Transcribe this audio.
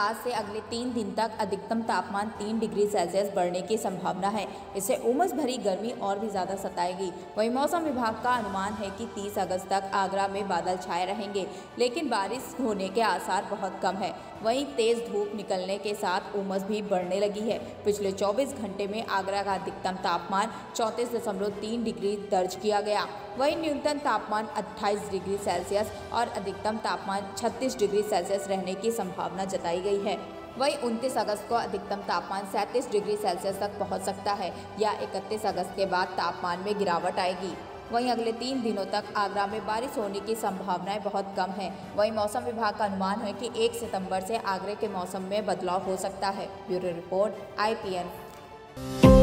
आज से अगले 3 दिन तक अधिकतम तापमान 3 डिग्री सेल्सियस बढ़ने की संभावना है। इससे उमस भरी गर्मी और भी ज़्यादा सताएगी। वहीं मौसम विभाग का अनुमान है कि 30 अगस्त तक आगरा में बादल छाए रहेंगे, लेकिन बारिश होने के आसार बहुत कम है। वहीं तेज धूप निकलने के साथ उमस भी बढ़ने लगी है। पिछले 24 घंटे में आगरा का अधिकतम तापमान 34.3 डिग्री दर्ज किया गया। वहीं न्यूनतम तापमान 28 डिग्री सेल्सियस और अधिकतम तापमान 36 डिग्री सेल्सियस रहने की संभावना जताई गई है। वहीं 29 अगस्त को अधिकतम तापमान 37 डिग्री सेल्सियस तक पहुंच सकता है या 31 अगस्त के बाद तापमान में गिरावट आएगी। वहीं अगले 3 दिनों तक आगरा में बारिश होने की संभावनाएं बहुत कम है। वहीं मौसम विभाग का अनुमान है कि 1 सितंबर से आगरे के मौसम में बदलाव हो सकता है। Bureau report IPN।